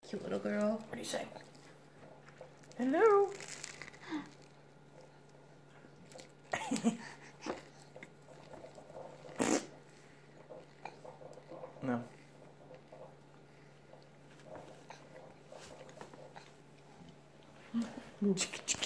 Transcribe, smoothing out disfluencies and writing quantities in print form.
Cute little girl. What do you say? Hello. No.